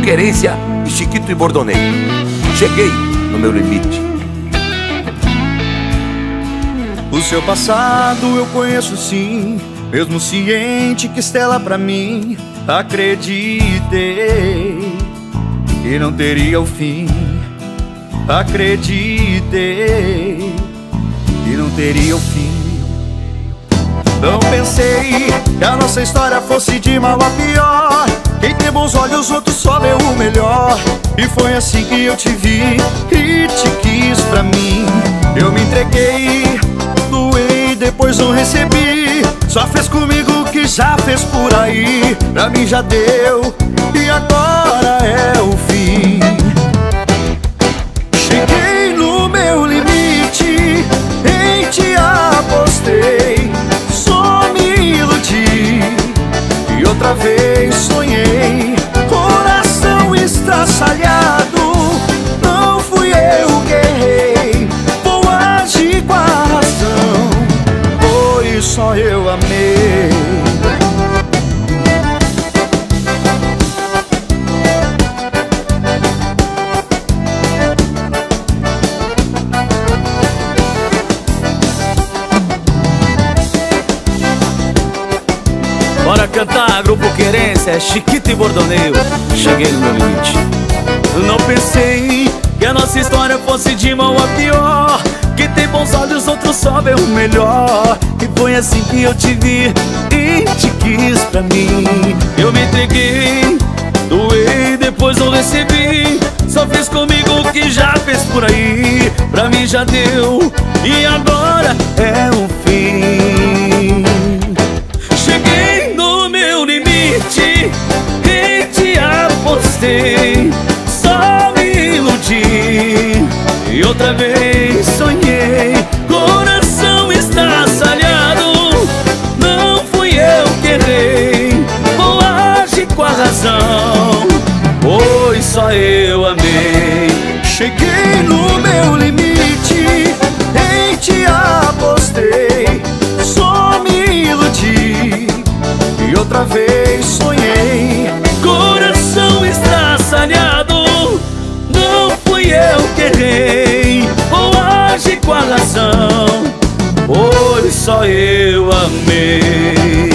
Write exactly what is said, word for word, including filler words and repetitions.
Querência e Chiquito e Bordoneio. Cheguei no meu limite. O seu passado eu conheço sim, mesmo ciente que Estela pra mim. Acreditei que não teria o fim. Acreditei que não teria o fim. Não pensei que a nossa história fosse de mal a pior. Quem tem bons olhos, outros só vê o melhor. E foi assim que eu te vi e te quis pra mim. Eu me entreguei, doei, depois não recebi. Só fez comigo o que já fez por aí. Pra mim já deu e agora é o fim. Cheguei no meu limite, em ti apostei, só me iludi e outra vez sonhei. Coração estraçalhado, não fui eu que errei. Vou agir com a razão, pois só eu amei. Bora cantar, Grupo Querência, é Chiquito e Bordoneio. Cheguei no meu limite. Não pensei que a nossa história fosse de mal a pior. Quem tem bons olhos, outros só vê o melhor. E foi assim que eu te vi e te quis pra mim. Eu me entreguei, doei, depois não recebi. Só fez comigo o que já fez por aí. Pra mim já deu e agora é o fim. Cheguei no meu limite, em ti apostei, só me iludi e outra vez sonhei. Coração estraçalhado, não fui eu que errei. Vou agir com a razão, pois só eu amei. Cheguei no meu limite, em ti apostei, só me iludi e outra vez sonhei. Coração estraçalhado, não fui eu que errei. Vou agir com a razão, pois só eu amei.